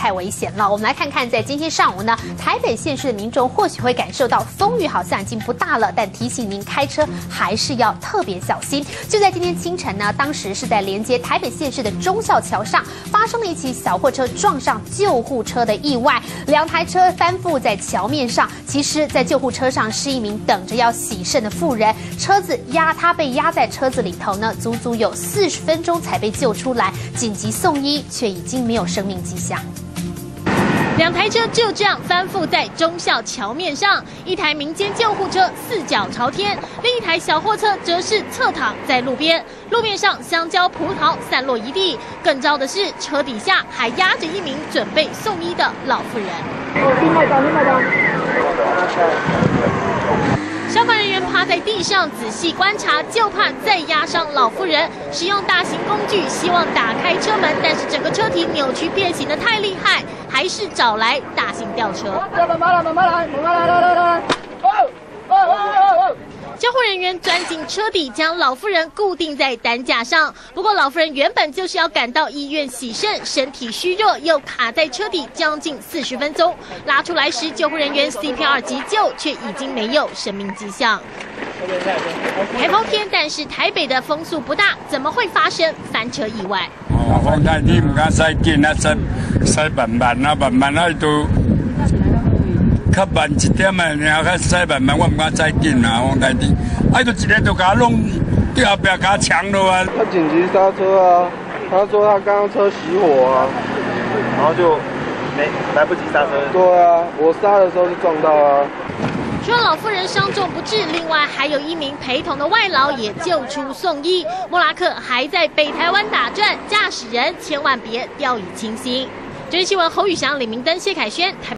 太危险了。我们来看看，在今天上午呢，台北县市的民众或许会感受到风雨好像已经不大了，但提醒您开车还是要特别小心。就在今天清晨呢，当时是在连接台北县市的忠孝桥上发生了一起小货车撞上救护车的意外，2台车翻覆在桥面上。其实，在救护车上是一名等着要洗肾的妇人，车子他被压在车子里头呢，足足有40分钟才被救出来，紧急送医，却已经没有生命迹象。 2台车就这样翻覆在忠孝桥面上，一台民间救护车4脚朝天，另一台小货车则是侧躺在路边。路面上香蕉、葡萄散落一地，更糟的是车底下还压着一名准备送医的老妇人。消防人员趴在地上仔细观察，就怕再压伤老妇人。使用大型工具希望打开车门，但是整个车体扭曲变形的太厉害，还是找来大型吊车。救护人员钻进车底，将老妇人固定在担架上。不过，老妇人原本就是要赶到医院洗肾，身体虚弱，又卡在车底将近40分钟。拉出来时，救护人员 CPR 急救，却已经没有生命迹象。台风天，但是台北的风速不大，怎么会发生翻车意外？ 风太天唔敢驶紧啊，驶慢慢啊，慢慢啊都。较慢一点啊，然后驶慢慢，我唔敢驶紧啊，风太天，就一个就甲弄在后边甲抢了啊。 他紧急刹车啊，他说他刚刚车熄火啊，然后就来不及刹车。对啊，我刹的时候就撞到啊。 除了老妇人伤重不治，另外还有1名陪同的外劳也救出送医。莫拉克还在北台湾打转，驾驶人千万别掉以轻心。这是新闻，侯宇翔、李明登、谢凯轩台。